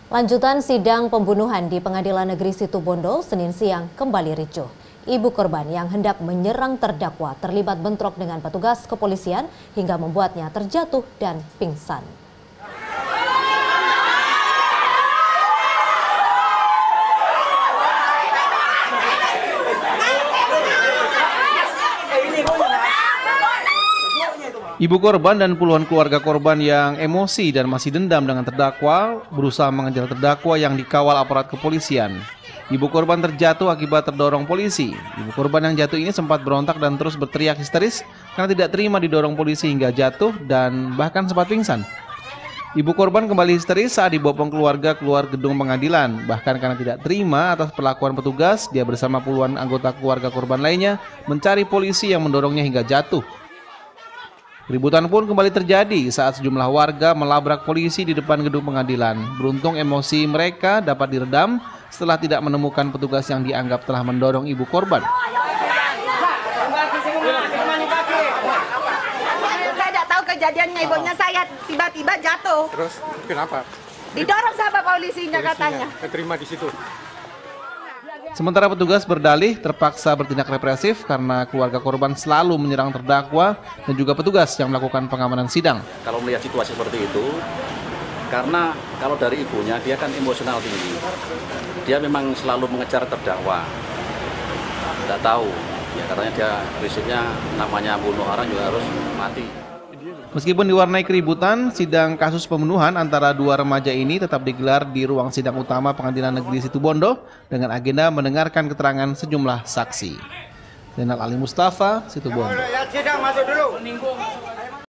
Lanjutan sidang pembunuhan di Pengadilan Negeri Situbondo Senin siang kembali ricuh. Ibu korban yang hendak menyerang terdakwa terlibat bentrok dengan petugas kepolisian hingga membuatnya terjatuh dan pingsan. Ibu korban dan puluhan keluarga korban yang emosi dan masih dendam dengan terdakwa berusaha mengejar terdakwa yang dikawal aparat kepolisian. Ibu korban terjatuh akibat terdorong polisi. Ibu korban yang jatuh ini sempat berontak dan terus berteriak histeris karena tidak terima didorong polisi hingga jatuh dan bahkan sempat pingsan. Ibu korban kembali histeris saat dibopong keluarga keluar gedung pengadilan. Bahkan karena tidak terima atas perlakuan petugas, dia bersama puluhan anggota keluarga korban lainnya mencari polisi yang mendorongnya hingga jatuh. Keributan pun kembali terjadi saat sejumlah warga melabrak polisi di depan gedung pengadilan. Beruntung emosi mereka dapat diredam setelah tidak menemukan petugas yang dianggap telah mendorong ibu korban. Saya tidak tahu kejadiannya, ibunya saya tiba-tiba jatuh. Terus kenapa? Didorong sama polisinya katanya. Keterima di situ. Sementara petugas berdalih terpaksa bertindak represif karena keluarga korban selalu menyerang terdakwa dan juga petugas yang melakukan pengamanan sidang. Kalau melihat situasi seperti itu, karena kalau dari ibunya dia kan emosional tinggi, dia memang selalu mengejar terdakwa. Tidak tahu, ya katanya dia prinsipnya namanya bunuh orang juga harus mati. Meskipun diwarnai keributan, sidang kasus pembunuhan antara dua remaja ini tetap digelar di ruang sidang utama Pengadilan Negeri Situbondo dengan agenda mendengarkan keterangan sejumlah saksi. Zainal Ali Mustafa, Situbondo. Sidang masuk dulu.